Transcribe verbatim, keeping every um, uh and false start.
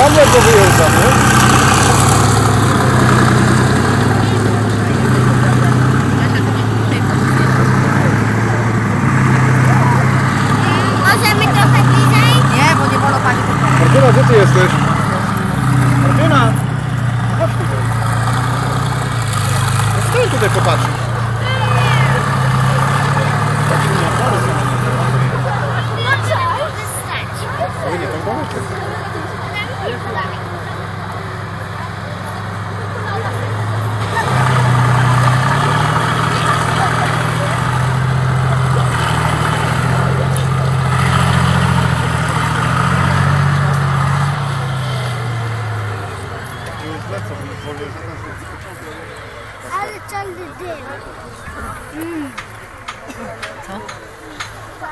tam ledwo wyjeżdżam, nie? Możemy trochę bliżej? Nie, bo nie wolno pani tutaj. Martyna, gdzie ty jesteś? Martyna! Chodź tutaj. No stój tutaj, popatrz.